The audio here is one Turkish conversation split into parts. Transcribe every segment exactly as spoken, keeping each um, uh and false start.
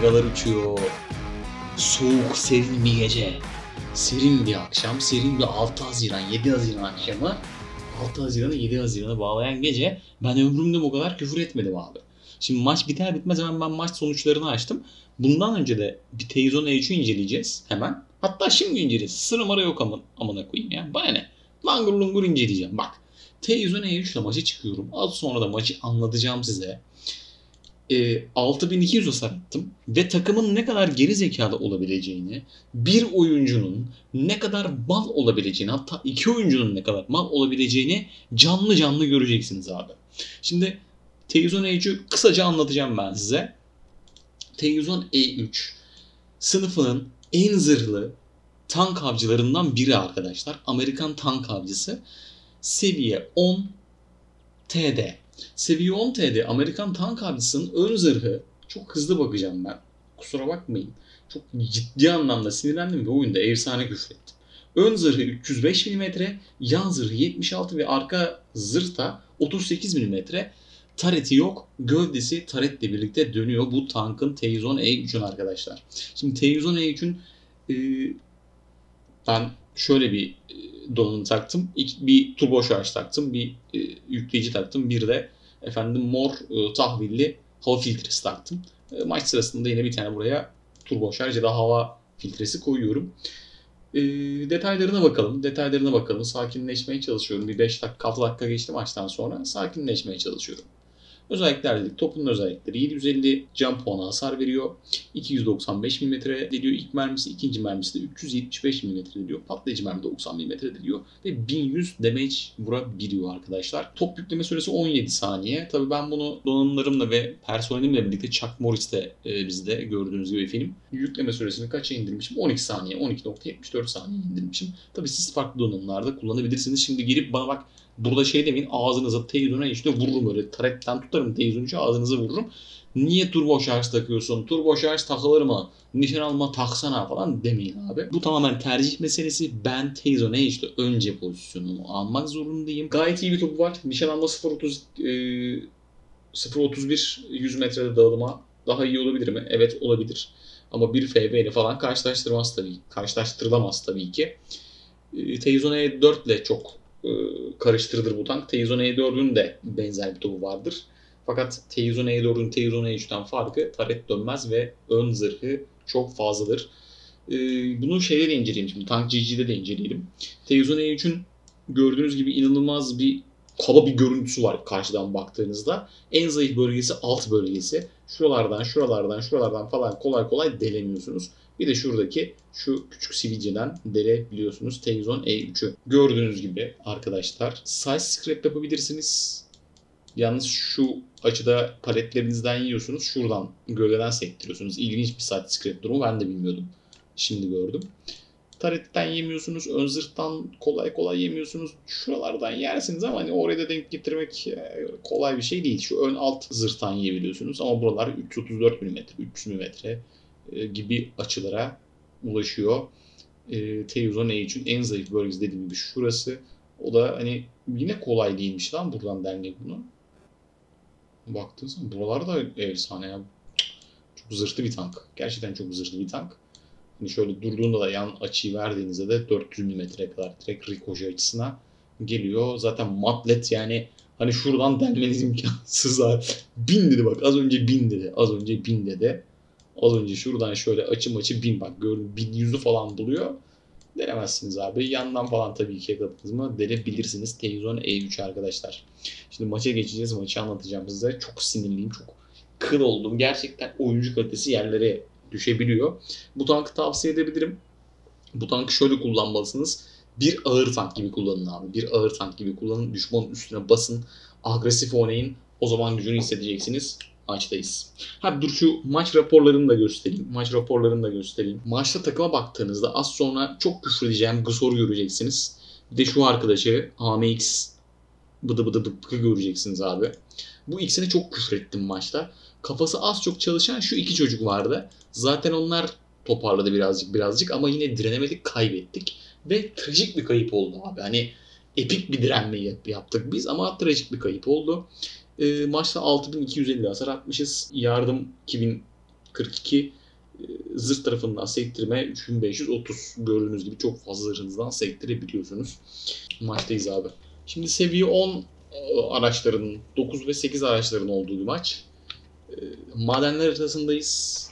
Kargalar uçuyor. Soğuk, serin bir gece. Serin bir akşam, serin bir altı Haziran, yedi Haziran akşamı. altı Haziran'ı yedi Haziran'a bağlayan gece ben ömrümde bu kadar küfür etmedim abi. Şimdi maç biter bitmez hemen ben maç sonuçlarını açtım. Bundan önce de bir T yüz on E üç'ü inceleyeceğiz hemen. Hatta şimdi inceleyeceğiz. Sır numara yok ama amına koyayım ya. Bana ne? Langur lungur inceleyeceğim. Bak. T yüz on E üç ile maça çıkıyorum. Az sonra da maçı anlatacağım size. E, altı bin iki yüz hasar attım ve takımın ne kadar geri zekalı olabileceğini, bir oyuncunun ne kadar mal olabileceğini, hatta iki oyuncunun ne kadar mal olabileceğini canlı canlı göreceksiniz abi. Şimdi T yüz on E üç'ü kısaca anlatacağım ben size. T yüz on E üç sınıfının en zırhlı tank avcılarından biri arkadaşlar. Amerikan tank avcısı. Seviye on T D. Seviye on T D Amerikan tank avcısının ön zırhı, çok hızlı bakacağım ben. Kusura bakmayın. Çok ciddi anlamda sinirlendim ve oyunda efsane küfrettim. Ön zırhı üç yüz beş milimetre, yan zırhı yetmiş altı ve arka zırhta otuz sekiz milimetre. Tareti yok. Gövdesi taretle birlikte dönüyor. Bu tankın T yüz on E üçün arkadaşlar. Şimdi T yüz on E üçün e, ben şöyle bir donanım taktım. Bir turbo şarj taktım. Bir e, yükleyici taktım. Bir de efendim mor e, tahvilli hava filtresi taktım. E, maç sırasında yine bir tane buraya turbo şarj ya da hava filtresi koyuyorum. E, detaylarına bakalım. Detaylarına bakalım. Sakinleşmeye çalışıyorum. Bir beş dakika, altı dakika geçti maçtan sonra. Sakinleşmeye çalışıyorum. Özellikler dedik. Topun özellikleri yedi yüz elli can puanı hasar veriyor. iki yüz doksan beş milimetre deliyor ilk mermisi. İkinci mermisi de üç yüz yetmiş beş milimetre deliyor. Patlayıcı mermi doksan milimetre deliyor. Ve bin yüz damage vurabiliyor arkadaşlar. Top yükleme süresi on yedi saniye. Tabii ben bunu donanımlarımla ve personelimle birlikte Chuck Norris'te e, bizde gördüğünüz gibi film. Yükleme süresini kaça indirmişim? on iki saniye. on iki nokta yetmiş dört saniye indirmişim. Tabii siz farklı donanımlarda kullanabilirsiniz. Şimdi gelip bana bak, burada şey demeyin, ağzınıza T yüz on E üç'te vururum, öyle taretten tutarım T yüz on üç'ü ağzınıza vururum. Niye turbo şarj takıyorsun? Turbo şarj takılır mı? Nişan alma taksana falan demeyin abi. Bu tamamen tercih meselesi. Ben T yüz on E üç'te önce pozisyonumu almak zorundayım. Gayet iyi bir topu var. Nişan alma sıfır nokta otuz bir yüz metrede dağılıma daha iyi olabilir mi? Evet, olabilir. Ama bir F B ile falan karşılaştırmaz tabii. Karşılaştırılamaz tabii ki. T yüz on E dört ile çok karıştırılır bu tank. T yüz on E dört'ün de benzer bir topu vardır. Fakat T yüz on E dört'ün T yüz on E üç'ten farkı taret dönmez ve ön zırhı çok fazladır. Bunu şeyde de inceleyelim şimdi. Tank G G'de de inceleyelim. T yüz on E üçün gördüğünüz gibi inanılmaz bir kaba bir görüntüsü var karşıdan baktığınızda. En zayıf bölgesi alt bölgesi. Şuralardan, şuralardan, şuralardan falan kolay kolay delemiyorsunuz. Bir de şuradaki şu küçük sivilceden delebiliyorsunuz T yüz on E üç'ü. Gördüğünüz gibi arkadaşlar size scrap yapabilirsiniz. Yalnız şu açıda paletlerinizden yiyorsunuz. Şuradan gölgeden sektiriyorsunuz. İlginç bir size scrap durumu, ben de bilmiyordum. Şimdi gördüm. Taretten yemiyorsunuz. Ön zırhtan kolay kolay yemiyorsunuz. Şuralardan yersiniz ama hani oraya da denk getirmek kolay bir şey değil. Şu ön alt zırhtan yiyebiliyorsunuz. Ama buralar üç yüz otuz dört milimetre, üç yüz milimetre gibi açılara ulaşıyor. E, T yüz on E üçün en zayıf bölgesi dediğim gibi şurası. O da hani yine kolay değilmiş lan buradan denmek bunu. Baktığınız zaman buralar da efsane ya. Çok zırhlı bir tank. Gerçekten çok zırhlı bir tank. Hani şöyle durduğunda da yan açıyı verdiğinizde de dört yüz milimetreye kadar direkt rikoje açısına geliyor. Zaten matlet yani hani şuradan delmeniz imkansız abi. Bin dedi bak, az önce bin dedi. Az önce bin dedi. Az önce şuradan şöyle açım açı bin, bak gördüm, bin yüzü falan buluyor. Denemezsiniz abi. Yandan falan tabii ki yakaladınız mı delebilirsiniz T yüz on E üç arkadaşlar. Şimdi maça geçeceğiz. Maçı anlatacağım size. Çok sinirliyim. Çok kıl oldum. Gerçekten oyuncu kalitesi yerlere düşebiliyor. Bu tankı tavsiye edebilirim. Bu tankı şöyle kullanmalısınız. Bir ağır tank gibi kullanın abi. Bir ağır tank gibi kullanın. Düşmanın üstüne basın. Agresif oynayın. O zaman gücünü hissedeceksiniz. Maçtayız. Ha dur, şu maç raporlarını da göstereyim. Maç raporlarını da göstereyim. Maçta takıma baktığınızda az sonra çok küfredeceğim Gusor göreceksiniz. Bir de şu arkadaşı A M X bıdı bıdı bıdı göreceksiniz abi. Bu ikisine çok küfrettim maçta. Kafası az çok çalışan şu iki çocuk vardı. Zaten onlar toparladı birazcık birazcık ama yine direnemedik, kaybettik. Ve trajik bir kayıp oldu abi. Hani epik bir direnme yaptık biz ama trajik bir kayıp oldu. E, maçta altı bin iki yüz elli hasar atmışız. Yardım iki bin kırk iki. Zırh tarafından sektirme üç bin beş yüz otuz. Gördüğünüz gibi çok fazla zırhınızdan sektirebiliyorsunuz. Maçtayız abi. Şimdi seviye on araçların, dokuz ve sekiz araçların olduğu bir maç. Madenler arasındayız.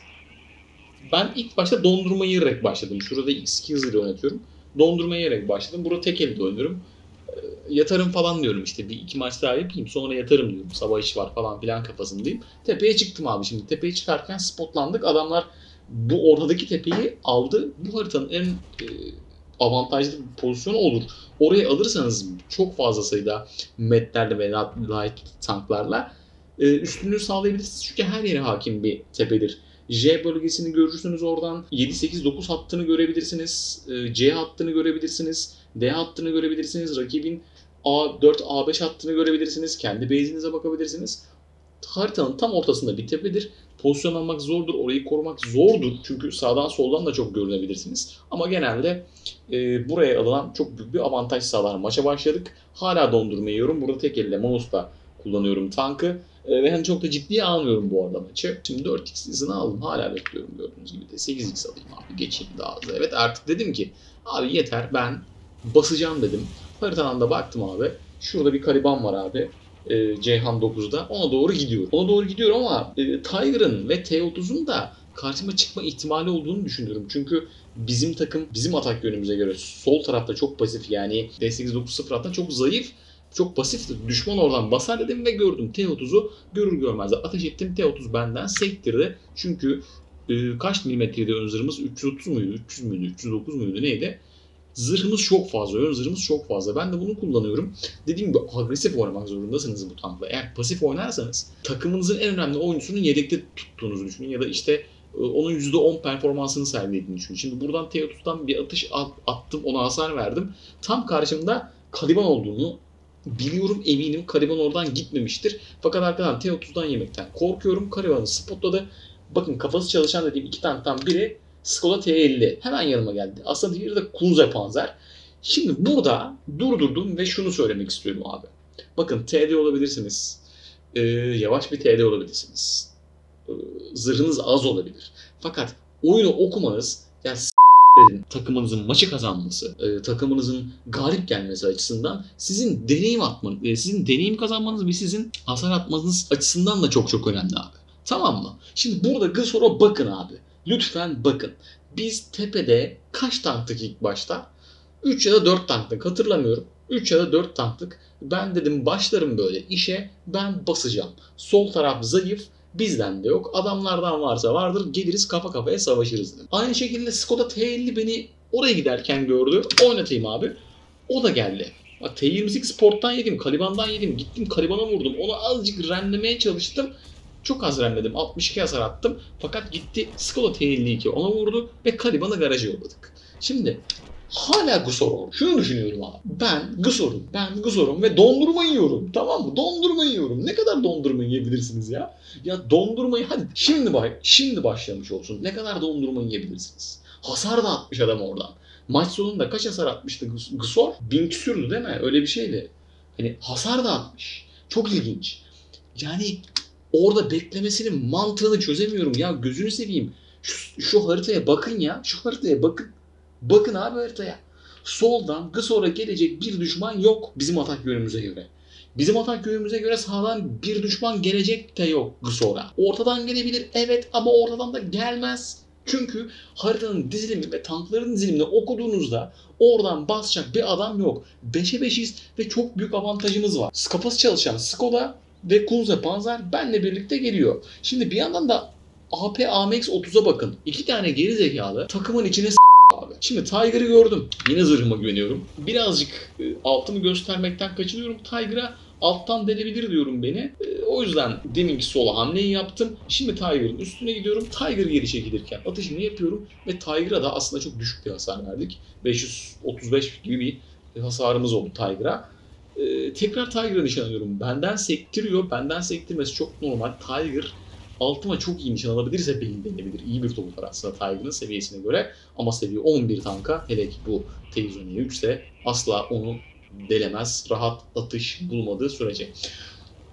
Ben ilk başta dondurma yiyerek başladım. Şurada X iki hızıyla oynatıyorum. Dondurma yiyerek başladım. Burada tek elde oynuyorum. Yatarım falan diyorum işte. Bir iki maç daha yapayım sonra yatarım diyorum. Sabah iş var falan filan kafasındayım. Tepeye çıktım abi şimdi. Tepeye çıkarken spotlandık. Adamlar bu ortadaki tepeyi aldı. Bu haritanın en e, avantajlı bir pozisyonu olur. Orayı alırsanız çok fazla sayıda metlerle ve light tanklarla e, üstünlüğü sağlayabilirsiniz. Çünkü her yere hakim bir tepedir. J bölgesini görürsünüz oradan. yedi sekiz dokuz hattını görebilirsiniz. E, C hattını görebilirsiniz. D hattını görebilirsiniz. Rakibin A dört A beş hattını görebilirsiniz. Kendi base'inize bakabilirsiniz. Haritanın tam ortasında bir tepedir. Pozisyon almak zordur, orayı korumak zordur. Çünkü sağdan soldan da çok görünebilirsiniz. Ama genelde e, buraya alınan çok büyük bir avantaj sağlar. Maça başladık. Hala dondurma yiyorum. Burada tek elle mouse'la kullanıyorum tankı. E, ve hani çok da ciddiye almıyorum bu arada maçı. Şimdi dört x hızını aldım. Hala bekliyorum gördüğünüz gibi de. sekiz x alayım abi. Geçeyim daha hızlı. Evet artık dedim ki abi yeter ben basacağım dedim. Haritadan da baktım abi. Şurada bir Kaliban var abi. E, Ceyhan dokuzda. Ona doğru gidiyor. Ona doğru gidiyor ama e, Tiger'ın ve T otuzun da karşıma çıkma ihtimali olduğunu düşünüyorum. Çünkü bizim takım bizim atak yönümüze göre sol tarafta çok pasif yani D sekiz dokuz sıfır hatta çok zayıf. Çok pasif. Düşman oradan basar dedim ve gördüm. T otuzu görür görmez ateş ettim. T otuz benden sektirdi. Çünkü e, kaç milimetreydi ön zırhımız? üç yüz otuz muydu? üç yüz müydü? üç yüz dokuz muydu? Neydi? Zırhımız çok fazla, ön zırhımız çok fazla. Ben de bunu kullanıyorum. Dediğim gibi agresif oynamak zorundasınız bu tankla. Eğer pasif oynarsanız takımınızın en önemli oyuncusunun yedekte tuttuğunuzu düşünün. Ya da işte onun yüzde on performansını sergilediğini düşünün. Şimdi buradan T otuzdan bir atış attım, ona hasar verdim. Tam karşımda Kaliban olduğunu biliyorum, eminim. Kaliban oradan gitmemiştir. Fakat arkadan T otuzdan yemekten korkuyorum. Kaliban'ı spotladı. Bakın kafası çalışan dediğim iki tanktan biri Skoda T elli. Hemen yanıma geldi. Aslında diğeri de Kunze Panzer. Şimdi burada durdurdum ve şunu söylemek istiyorum abi. Bakın T D olabilirsiniz. Ee, yavaş bir T D olabilirsiniz. Ee, zırhınız az olabilir. Fakat oyunu okumanız yani takımınızın maçı kazanması, e, takımınızın galip gelmesi açısından sizin deneyim atmanız, e, sizin deneyim kazanmanız ve sizin hasar atmanız açısından da çok çok önemli abi. Tamam mı? Şimdi burada Gısor'a bakın abi. Lütfen bakın. Biz tepede kaç tanktık ilk başta? üç ya da dört tanktık hatırlamıyorum. üç ya da dört tanktık. Ben dedim başlarım böyle işe, ben basacağım. Sol taraf zayıf, bizden de yok. Adamlardan varsa vardır, geliriz kafa kafaya savaşırız dedim. Aynı şekilde Skoda T elli beni oraya giderken gördü. Oynatayım abi. O da geldi. Bak T yirmi sekiz Sport'tan yedim, Kaliban'dan yedim. Gittim Kaliban'a vurdum. Onu azıcık renlemeye çalıştım. Çok az renledim. altmış iki hasar attım. Fakat gitti Skoda T elli iki ona vurdu ve Kaliban'ı garaja yolladık. Şimdi hala Gusor. Şunu düşünüyorum abi. Ben Gusor'um. Ben Gusor'um ve dondurma yiyorum. Tamam mı? Dondurma yiyorum. Ne kadar dondurma yiyebilirsiniz ya? Ya dondurmayı hadi şimdi bak. Şimdi başlamış olsun. Ne kadar dondurma yiyebilirsiniz? Hasar da atmış adam oradan. Maç sonunda kaç hasar atmıştı Gusor? Bin küsürdü değil mi? Öyle bir şeydi. Hani hasar da atmış. Çok ilginç. Yani orada beklemesinin mantığını çözemiyorum. Ya gözünü seveyim. Şu, şu haritaya bakın ya. Şu haritaya bakın. Bakın abi haritaya. Soldan Gısor'a gelecek bir düşman yok bizim atak yönümüze göre. Bizim atak yönümüze göre sağdan bir düşman gelecek de yok Gısor'a. Ortadan gelebilir evet ama ortadan da gelmez. Çünkü haritanın dizilimi ve tankların dizilimini okuduğunuzda oradan basacak bir adam yok. beşe beşiz ve çok büyük avantajımız var. Kafası çalışan Skoda ve Kunze Panzer benle birlikte geliyor. Şimdi bir yandan da A P A M X otuza bakın. İki tane geri zekalı takımın içine s*** abi. Şimdi Tiger'ı gördüm. Yine zırhıma güveniyorum. Birazcık e, altımı göstermekten kaçınıyorum. Tiger'a alttan delebilir diyorum beni. E, o yüzden deminki sola hamleyi yaptım. Şimdi Tiger'ın üstüne gidiyorum. Tiger geri çekilirken atışımı yapıyorum. Ve Tiger'a da aslında çok düşük bir hasar verdik. beş yüz otuz beş gibi bir hasarımız oldu Tiger'a. Ee, tekrar Tiger'a nişan alıyorum. Benden sektiriyor. Benden sektirmesi çok normal. Tiger altıma çok iyi nişan alabilirse beyin denebilir. İyi bir topuk var aslında Tiger'ın seviyesine göre. Ama seviye on bir tanka hele ki bu Teyzoni'ye üç ise asla onu delemez. Rahat atış bulmadığı sürece.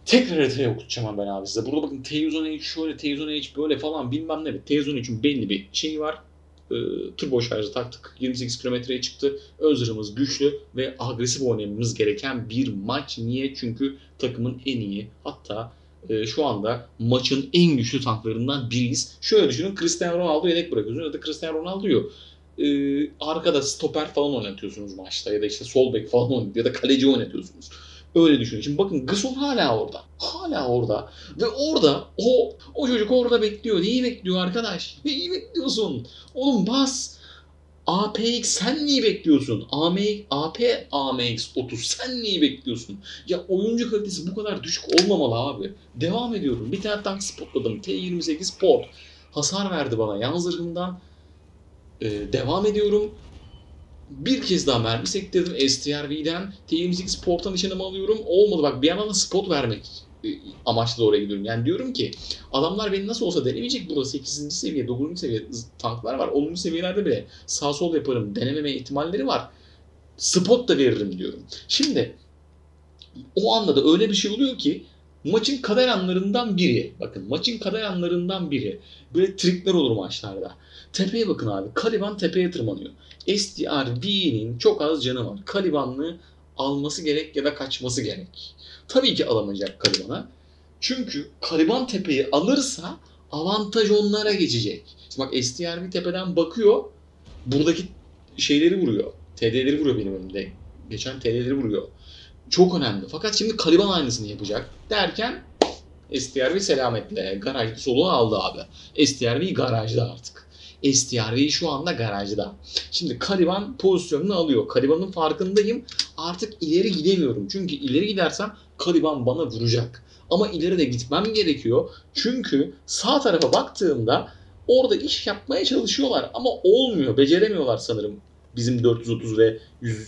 Tekrar haritayı okutacağım ben abi size. Burada bakın T-Zone H şöyle, T-Zone H böyle falan bilmem ne. T-Zone H'in belli bir şeyi var. Ee, turbo şarjı taktık. yirmi sekiz kilometreye çıktı. Ön zırhımız güçlü ve agresif oynamamız gereken bir maç. Niye? Çünkü takımın en iyi, hatta e, şu anda maçın en güçlü tanklarından biriyiz. Şöyle düşünün, Cristiano Ronaldo yedek bırakıyorsunuz ya da Cristiano Ronaldo'yu e, arkada stoper falan oynatıyorsunuz maçta ya da işte sol bek falan oynatıyorsunuz ya da kaleci oynatıyorsunuz. Öyle düşünün. Şimdi bakın Gasol hala orada. Hala orada. Ve orada o o çocuk orada bekliyor. Neyi bekliyor arkadaş? Neyi bekliyorsun? Oğlum bas. A P X sen neyi bekliyorsun? A M, A P A M X otuz sen neyi bekliyorsun? Ya oyuncu kalitesi bu kadar düşük olmamalı abi. Devam ediyorum. Bir tane tank spotladım. T yirmi sekiz Port. Hasar verdi bana. Yan zırhımdan ee, devam ediyorum. Bir kez daha mermi sektirdim S T R V'den. T yirmi sekiz Port'tan nişanımı alıyorum. Olmadı bak, bir yandan da spot vermek e, amaçlı oraya gidiyorum. Yani diyorum ki adamlar beni nasıl olsa denemeyecek. Burada sekizinci seviye, dokuzuncu seviye tanklar var. onuncu seviyelerde bile sağ sol yaparım. Denememe ihtimalleri var. Spot da veririm diyorum. Şimdi o anda da öyle bir şey oluyor ki maçın kader anlarından biri. Bakın maçın kader anlarından biri. Böyle trikler olur maçlarda. Tepeye bakın abi. Caliban tepeye tırmanıyor. S T R V'nin çok az canı var. Caliban'ı alması gerek ya da kaçması gerek. Tabii ki alamayacak Caliban'a. Çünkü Caliban tepeyi alırsa avantaj onlara geçecek. Şimdi bak S T R V tepeden bakıyor. Buradaki şeyleri vuruyor. T D'leri vuruyor benim önümde. Geçen T D'leri vuruyor. Çok önemli. Fakat şimdi Caliban aynısını yapacak derken S T R V selametle garaj soluğu aldı abi. S T R V garajda artık. S T R V şu anda garajda. Şimdi Caliban pozisyonunu alıyor. Caliban'ın farkındayım. Artık ileri gidemiyorum. Çünkü ileri gidersem Caliban bana vuracak. Ama ileri de gitmem gerekiyor. Çünkü sağ tarafa baktığımda orada iş yapmaya çalışıyorlar ama olmuyor. Beceremiyorlar sanırım. Bizim dört yüz otuz ve yüz,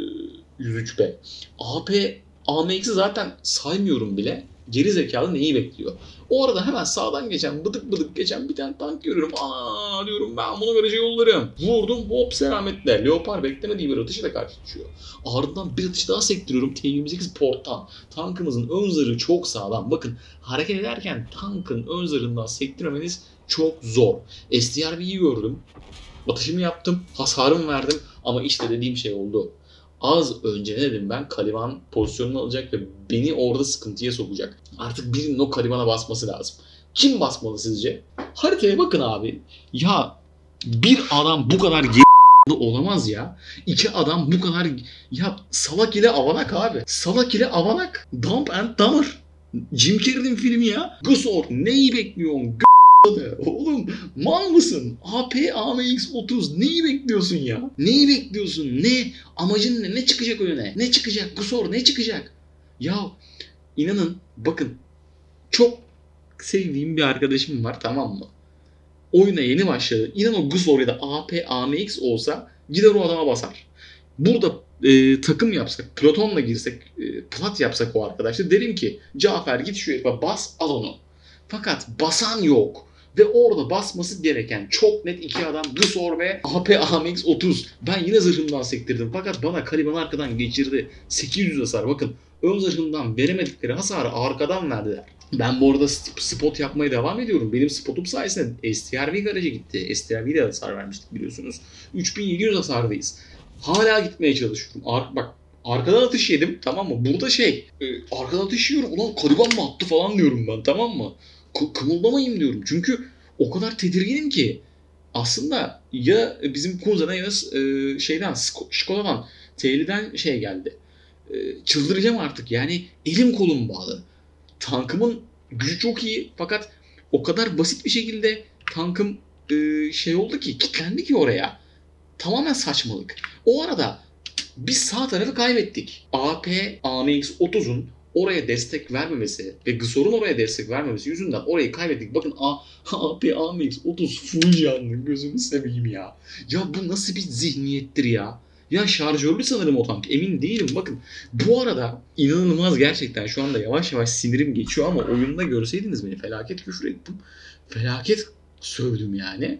yüz üç B. A P A M X'i zaten saymıyorum bile. Geri zekalı neyi bekliyor? O arada hemen sağdan geçen, bıdık bıdık geçen bir tane tank görüyorum. Aa diyorum, ben bunu garaja yollarım. Vurdum, hop selametle. Leopard beklemediği bir atışla karşılaşıyor. Ardından bir atış daha sektiriyorum T yirmi sekiz Port'tan. Tankımızın ön zırhı çok sağlam. Bakın hareket ederken tankın ön zırhından sektirmemeniz çok zor. S T R V'yi gördüm. Atışımı yaptım, hasarımı verdim ama işte dediğim şey oldu. Az önce ne dedim ben? Caliban pozisyonunu alacak ve beni orada sıkıntıya sokacak. Artık birinin o Caliban'a basması lazım. Kim basmalı sizce? Haritaya bakın abi. Ya bir adam bu kadar geri olamaz ya. İki adam bu kadar... Ya Salak ile Avanak abi. Salak ile Avanak. Dump and Dumber. Jim Carrey'nin filmi ya. Gusor neyi bekliyorsun? Oğlum mal mısın? A P A M X otuz neyi bekliyorsun ya? Neyi bekliyorsun? Ne? Amacın ne? Ne çıkacak önüne? Ne çıkacak? Gusor ne çıkacak? Ya inanın bakın, çok sevdiğim bir arkadaşım var, tamam mı? Oyuna yeni başladı. İnan o Gusor ya da A P A M X olsa gider o adama basar. Burada e, takım yapsak, Platon'la girsek, e, plat yapsak o arkadaşla, derim ki Cafer git şu herife bas, al onu. Fakat basan yok. Ve orada basması gereken çok net iki adam, Gusor ve A P A M X otuz. Ben yine zırhımdan sektirdim. Fakat bana Caliban arkadan geçirdi. sekiz yüz hasar. Bakın ön zırhımdan veremedikleri hasarı arkadan verdiler. Ben bu arada spot yapmaya devam ediyorum. Benim spotum sayesinde S T R V garaja gitti. S T R V'de hasar vermiştik biliyorsunuz. üç bin yedi yüz hasardayız. Hala gitmeye çalışıyorum. Ar bak arkadan atış yedim, tamam mı? Burada şey e, arkadan atış yiyorum. Ulan Caliban mı attı falan diyorum ben, tamam mı? K- kımıldamayayım diyorum. Çünkü o kadar tedirginim ki. Aslında ya bizim Kunza'dan ya da e, şeyden Skoda'dan T L'den şey geldi. E, çıldıracağım artık. Yani elim kolum bağlı. Tankımın gücü çok iyi fakat o kadar basit bir şekilde tankım e, şey oldu ki, kilitlendi ki oraya. Tamamen saçmalık. O arada biz sağ tarafı kaybettik. A P A M X otuzun oraya destek vermemesi ve Gusor'un oraya destek vermemesi yüzünden orayı kaybettik. Bakın A P A M X otuz full canlı, gözünü seveyim ya. Ya bu nasıl bir zihniyettir ya? Ya şarjörlü sanırım o tank, emin değilim. Bakın bu arada inanılmaz gerçekten, şu anda yavaş yavaş sinirim geçiyor ama oyunda görseydiniz beni felaket küfür ettim. Felaket sövdüm yani.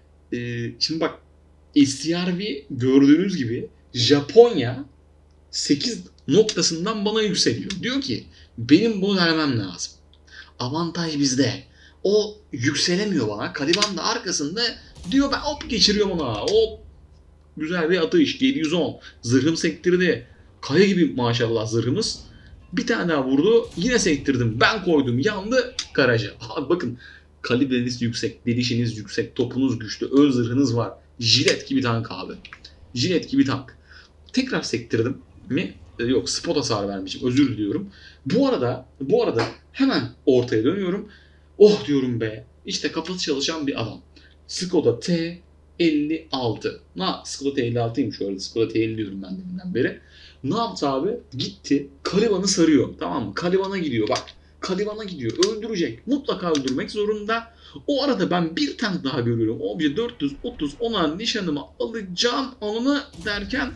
Ee, şimdi bak S T R V gördüğünüz gibi Japonya sekiz noktasından bana yükseliyor. Diyor ki benim bunu vermem lazım. Avantaj bizde. O yükselemiyor bana. Caliban da arkasında diyor ben hop geçiriyorum ona. Hop. Güzel bir atış. yedi yüz on. Zırhım sektirdi. Kaya gibi maşallah zırhımız. Bir tane daha vurdu. Yine sektirdim. Ben koydum. Yandı. Garaja. Abi bakın. Kalibreniz yüksek. Delişiniz yüksek. Topunuz güçlü. Ön zırhınız var. Jilet gibi tank abi. Jilet gibi tank. Tekrar sektirdim mi? Yok, spot hasar vermişim. Özür diliyorum. Bu arada bu arada hemen ortaya dönüyorum. Oh diyorum be. İşte kafası çalışan bir adam. Skoda T elli altı. Na Skoda T elli altıymış orada. Skoda T elli diyorum ben deminden beri. Ne yaptı abi? Gitti. Caliban'ı sarıyor. Tamam mı? Caliban'a gidiyor. Bak. Caliban'a gidiyor. Öldürecek. Mutlaka öldürmek zorunda. O arada ben bir tank daha görüyorum. Obje dört yüz otuz ona nişanımı alacağım anını derken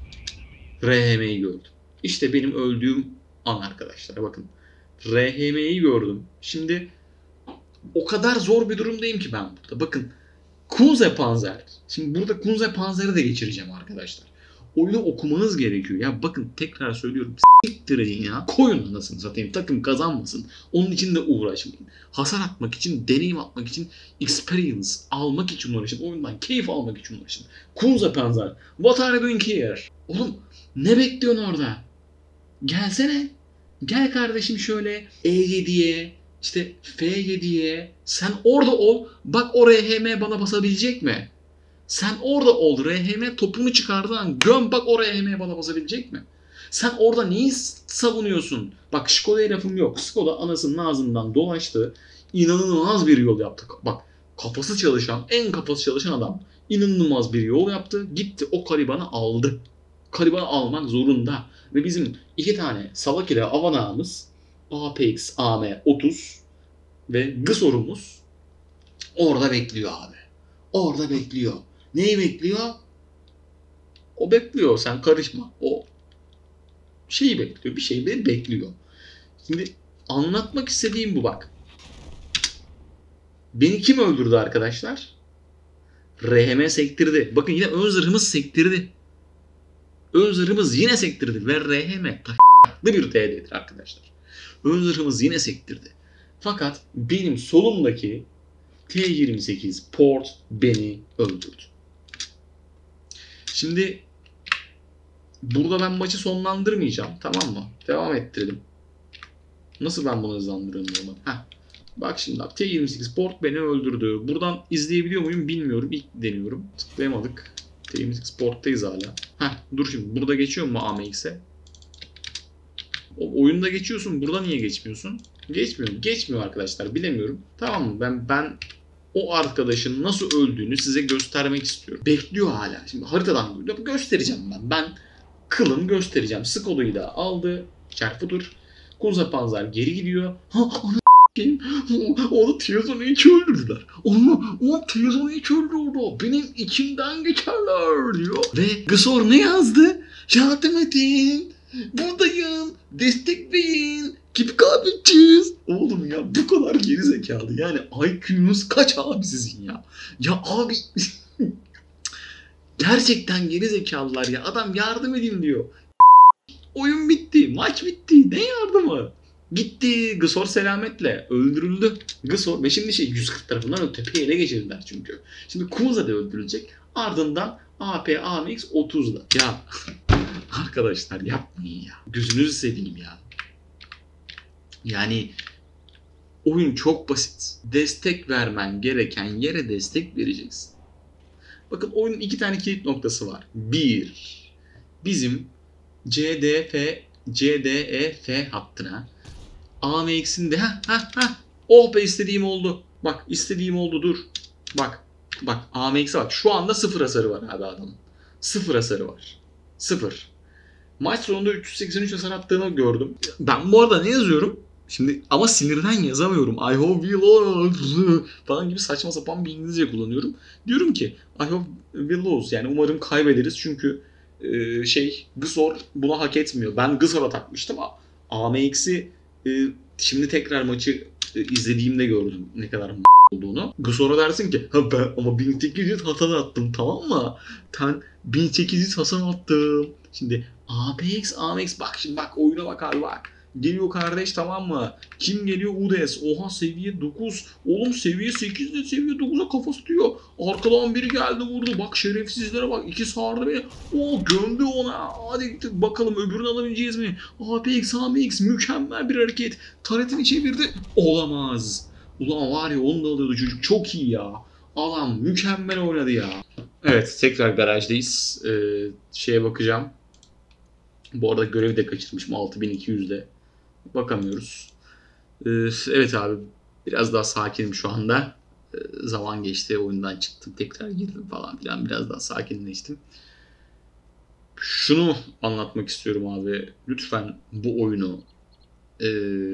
R H M'yi gördüm. İşte benim öldüğüm an arkadaşlar. Bakın. R H M'yi gördüm. Şimdi o kadar zor bir durumdayım ki ben burada. Bakın. Kunze Panzer. Şimdi burada Kunze Panzer'i de geçireceğim arkadaşlar. Oyunu okumanız gerekiyor. Ya bakın tekrar söylüyorum. S**tirin ya. Koyun anasını satayım. Takım kazanmasın. Onun için de uğraşmayın. Hasar atmak için, deneyim atmak için, experience almak için uğraşın. Oyundan keyif almak için uğraşın. Kunze Panzer. What are you doing here? Oğlum ne bekliyorsun orada? Gelsene. Gel kardeşim şöyle E yediye, işte F yediye. Sen orada ol. Bak o R H M bana basabilecek mi? Sen orada ol. R H M topunu çıkardığın göm bak o R H M bana basabilecek mi? Sen orada neyi savunuyorsun? Bak Skoda'ya lafım yok. Skoda anasının ağzından dolaştı. İnanılmaz bir yol yaptı. Bak kafası çalışan, en kafası çalışan adam. İnanılmaz bir yol yaptı. Gitti o Caliban'ı aldı. Caliban'ı almak zorunda. Ve bizim iki tane salak ile avanağımız A P X A M otuz ve Gısor'umuz orada bekliyor abi. Orada bekliyor. Neyi bekliyor? O bekliyor. Sen karışma. O şeyi bekliyor. Bir şeyi bekliyor. Şimdi anlatmak istediğim bu bak. Beni kim öldürdü arkadaşlar? R H M sektirdi. Bakın yine ön zırhımız sektirdi. Ön zırhımız yine sektirdi. Ve R H M taklı bir T D'dir arkadaşlar. Ön zırhımız yine sektirdi. Fakat benim solumdaki T yirmi sekiz Port beni öldürdü. Şimdi burada ben maçı sonlandırmayacağım. Tamam mı? Devam ettirelim. Nasıl ben bunu hızlandırıyorum normal? Heh. Bak şimdi bak T yirmi sekiz Port beni öldürdü. Buradan izleyebiliyor muyum bilmiyorum. İlk deniyorum. Tıklayamadık. T yirmi sekiz Port'tayız hala. Heh, dur şimdi. Burada geçiyor mu A M X'e? O oyunda geçiyorsun. Burada niye geçmiyorsun? Geçmiyor. Geçmiyor arkadaşlar. Bilemiyorum. Tamam mı? Ben ben o arkadaşın nasıl öldüğünü size göstermek istiyorum. Bekliyor hala. Şimdi haritadan göstereceğim ben. Ben kılın göstereceğim. Skoda'yı da aldı. Çarpıdır. Kunze Panzer geri gidiyor. Ha onu onu Tiyazon'u hiç öldürdüler. Onu, onu Tiyazon'u hiç öldürdü. Benim içimden geçerler diyor. Ve Gısor ne yazdı? Yardım edin. Buradayım. Destekleyin. Keep kahveciyiz. Oğlum ya bu kadar geri zekalı. Yani I Q'nuz kaç abi sizin ya? Ya abi gerçekten geri zekalılar ya. Adam yardım edin diyor. Oyun bitti. Maç bitti. Ne yardımı? Gitti. Gısor selametle. Öldürüldü. Gısor ve şimdi şey yüz kırk tarafından tepeyi ele geçirdiler çünkü. Şimdi Kunze de öldürülecek. Ardından A P A M X otuzda. Ya arkadaşlar yapmayın ya. Gözünüzü seveyim ya. Yani oyun çok basit. Destek vermen gereken yere destek vereceksin. Bakın oyunun iki tane kilit noktası var. Bir, bizim C D F, C D E F hattına A M X'in de ha ha ha oh be istediğim oldu. Bak istediğim oldu dur. Bak bak A M X'e bak. Şu anda sıfır hasarı var abi adamın. Sıfır hasarı var. Sıfır. Maç sonunda üç yüz seksen üç hasar attığını gördüm. Ben bu arada ne yazıyorum? Şimdi ama sinirden yazamıyorum. I hope we lose falan gibi saçma sapan bir İngilizce kullanıyorum. Diyorum ki I hope we lose yani umarım kaybederiz çünkü e, şey Gısor buna hak etmiyor. Ben Gısor'a takmıştım ama A M X'i e, şimdi tekrar maçı e, izlediğimde gördüm ne kadar m- olduğunu. Gısor'a dersin ki ha ben ama bin sekiz yüz hasar attım tamam mı? Ben bin sekiz yüz hasar attım. Şimdi Apex, Apex bak şimdi bak oyuna bak abi bak. Geliyor kardeş tamam mı? Kim geliyor? Udes. Oha seviye dokuz. Oğlum seviye sekizde seviye dokuza kafa tutuyor. Arkadan biri geldi vurdu. Bak şerefsizlere bak. İki sardı beni. O gömdü ona. Hadi bakalım öbürünü alabileceğiz mi? Apex, Apex mükemmel bir hareket. Taretini çevirdi. Olamaz. Ulan var ya onu da alıyordu çocuk. Çok iyi ya. Adam mükemmel oynadı ya. Evet tekrar garajdayız. Ee, şeye bakacağım. Bu arada görevi de kaçırmışım altı bin iki yüzde. Bakamıyoruz. Ee, evet abi biraz daha sakinim şu anda. Ee, zaman geçti oyundan çıktım tekrar girdim falan filan biraz daha sakinleştim. Şunu anlatmak istiyorum abi. Lütfen bu oyunu e,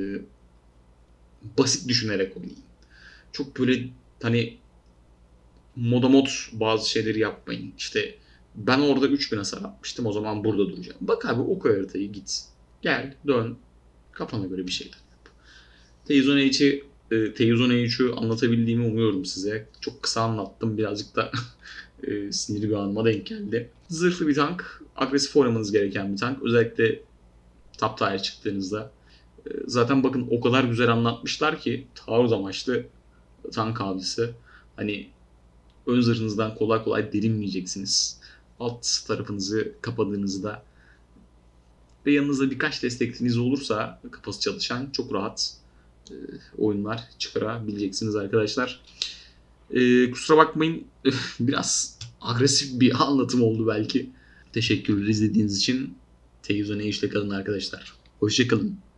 basit düşünerek oynayın. Çok böyle hani moda mod bazı şeyleri yapmayın. İşte ben orada üç bin hasar atmıştım o zaman burada duracağım. Bak abi oku haritayı git. Gel dön. Kafana göre bir şeyler yap. Teizon H'yi e, Teizon H'yi anlatabildiğimi umuyorum size. Çok kısa anlattım. Birazcık da e, sinirli bir anıma denk geldi. Zırhlı bir tank. Agresif oynamanız gereken bir tank. Özellikle top tier çıktığınızda. E, zaten bakın o kadar güzel anlatmışlar ki taarruz amaçlı tank avcısı. Hani ön zırhınızdan kolay kolay delinmeyeceksiniz. Alt tarafınızı kapadığınızda ve yanınızda birkaç destekçiniz olursa kafası çalışan çok rahat e, oyunlar çıkarabileceksiniz arkadaşlar. E, kusura bakmayın biraz agresif bir anlatım oldu belki. Teşekkürler izlediğiniz için. Teyyüzü ne işle kalın arkadaşlar. Hoşçakalın.